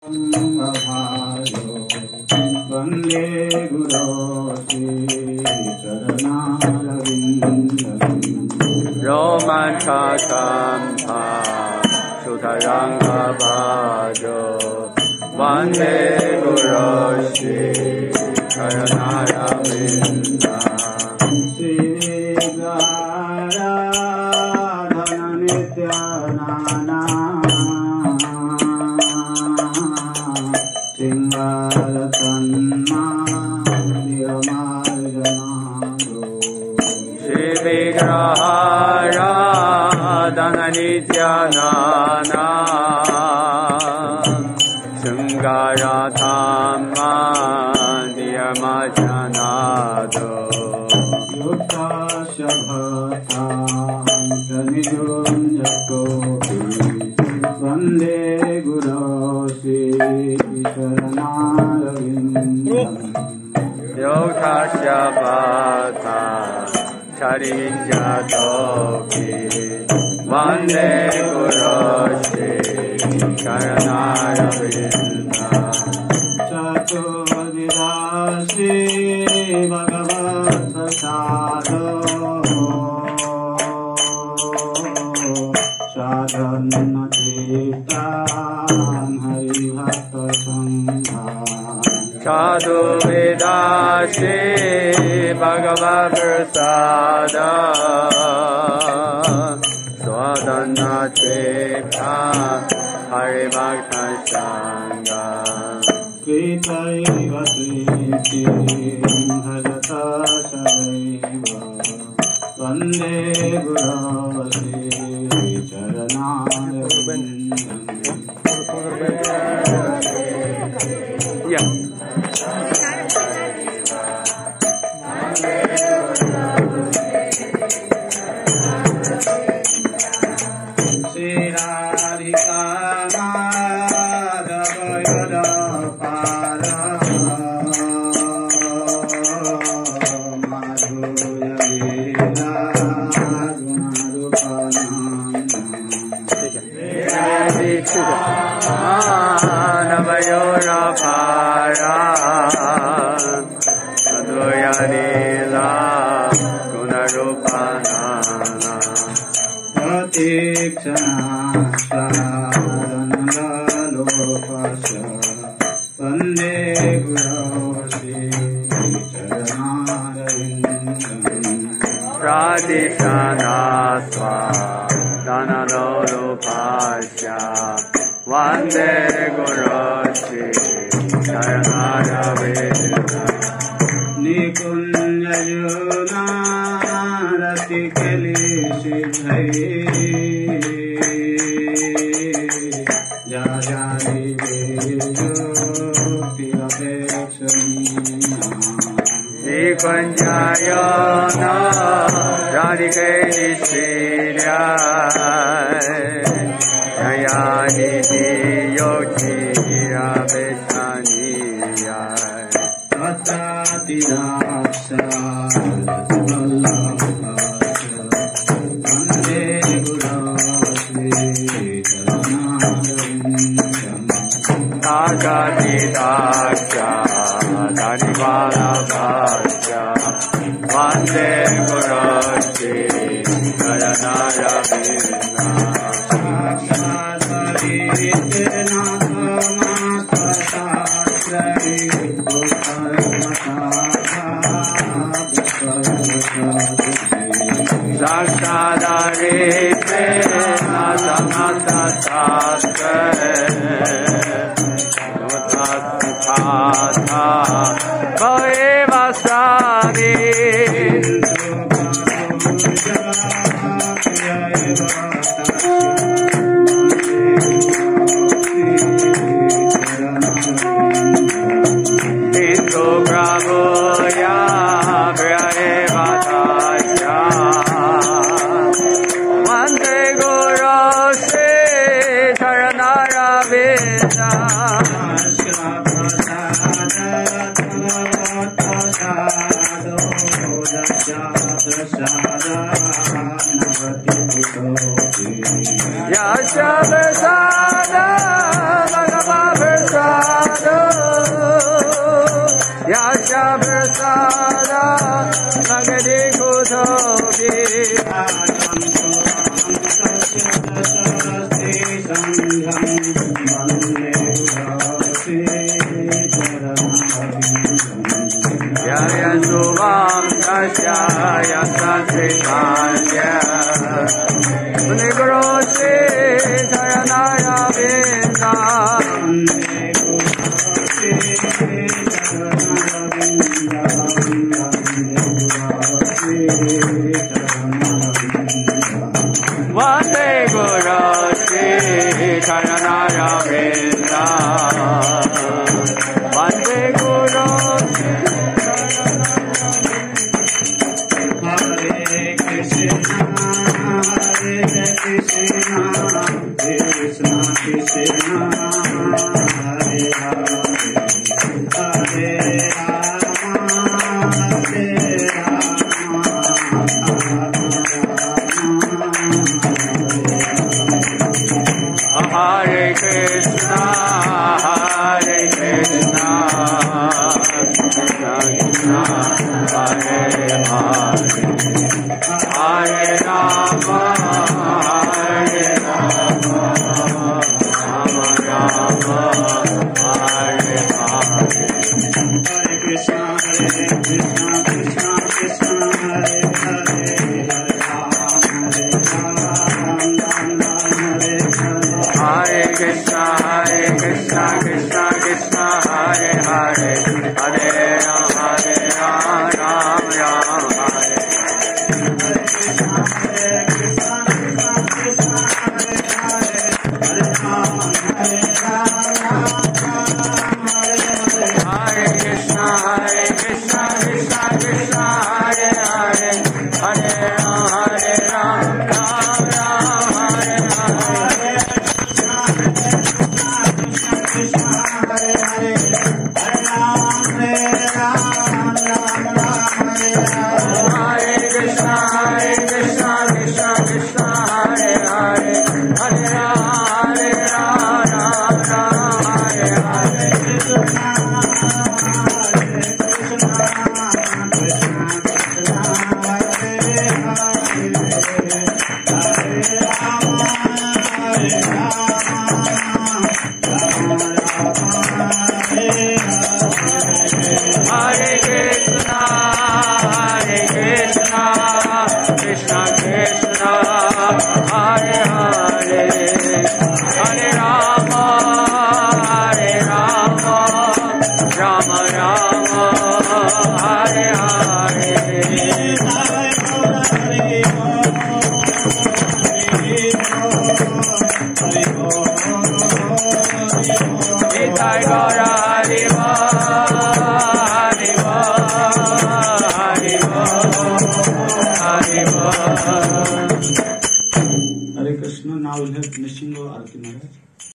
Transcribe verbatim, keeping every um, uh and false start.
वंदे गुरो चरणारविन्दं रोमाञ्चकम्पा सुतरङ्गभाजो वंदे गुरो चरणारविन्दं Nityanana Sangarathama Diyamachanado Yukta Shabhatam Janijum Jakopi Vande Guru Sri Sharanarvindam Yukta Shabhatam Charinjatopi Vande Guru Shri Sharanarvindam Chaturvidasi Bhagavad Prasado Sadhana Tirthan Haribhakta Sanghan Chaturvidasi Bhagavad Prasado Swadana Cheta Haribhakta Sangha Kitaiva Kriti Bhajata Sadaiva Vande Guru Sri Charanarvindam Yeah. Vande Guru Sri Charanarvindam Pradishanasva Dhananodupasya Vande Guru Sri Charanarvindam Nikunjayona Ratikali Shidhai Jajari Nikunjayona Radhikali Shidhai Jayadi Yogira Veshaniyai Tatati Daksa Vande Guru Sri Charanarvindam Tatati Daksa Danivala Bhasya Vande Guru Sri Charanarvindam Sakshadharite Nasamatatastre Nutatthata Bhavevasadi Hindu Brahmoya Vyayevadasya Vande Guru Sri Yasha Prasada Bhagava Prasada Vande Guru Sri Charanaravinda. Vande Guru Sri Hare Krishna, Hare Krishna, Krishna Krishna, Hare Hare, Hare Rama, Hare Hare Krishna, Hare Krishna, Krishna Krishna, Hare Hare, Hare Rama, Hare Rama, Rama Rama, Hare Hare. Hare Krishna, Hare Krishna, Krishna Krishna, Hare Hare, Hare Rama, Hare Rama, Rama Hare Hare. Hare Krishna, Hare Krishna, Krishna Krishna, Hare Hare, Hare Rama, Hare Rama, Rama Rama, Hare. Hare Krishna, Hare Krishna, Krishna Krishna, Hare Hare, Hare Rama, Hare Rama, Rama Hare Hare. Hare Krishna, Hare Krishna, Krishna Krishna, Hare Hare, Hare Rama, Hare Rama, Rama Rama, Hare Hare. Hare Krishna. Now we have finishing of Arati Maharaj.